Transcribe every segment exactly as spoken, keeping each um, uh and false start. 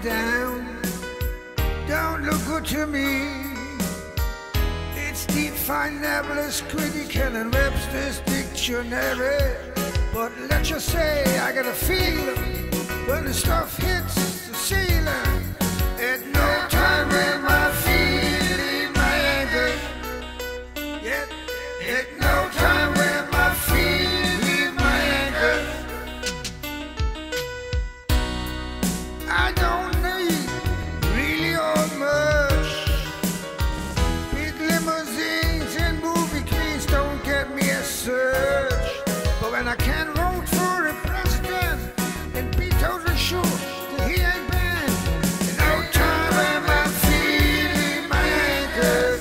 down don't look good to me. It's definable as critical in Webster's dictionary. But let's just say I got a feeling when the stuff hits the ceiling. At no time when my feet leave my ankle. Yet, at no time when my feet leave my ankle. I don't need really all much. Big limousines and movie queens don't get me a search. But when I can vote for a president and be totally sure that he ain't banned, in no time when my feet leave my ankle.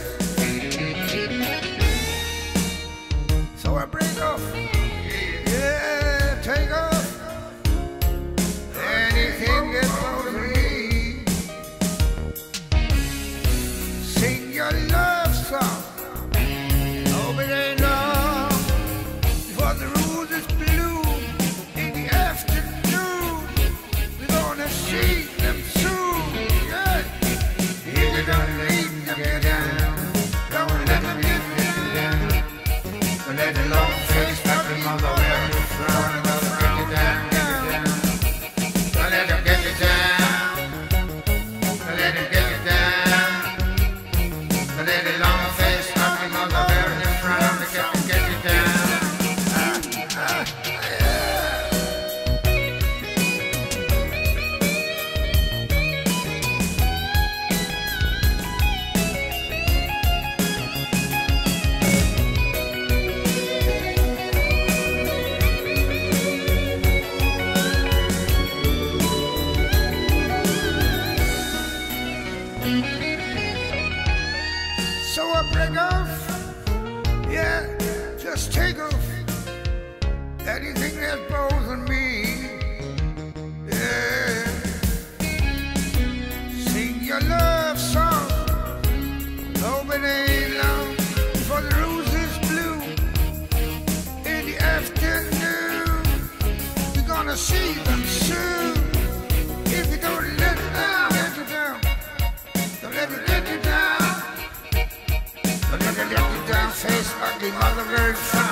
So I break off, yeah, take off anything that bothers me. Sing your love song, hope it ain't long before the rules is blue in the afternoon. We're gonna see them soon, yeah. If you don't leave them get down, don't let them get down. Don't let the long face fucking mother wear you frown and they'll get you down. Don't let them get you down. Don't let them get you down. Don't let the long face fucking mother wear you frown and get you get you down. Ah, yeah. So I break off, yeah, just take off anything that's bothering me, yeah. Sing your love song, hope it ain't long before the rose is blue in the afternoon. You're gonna see them soon. If you don't let it down, let it down. Don't let it let you down. Don't let it let you down, face ugly mother very fine.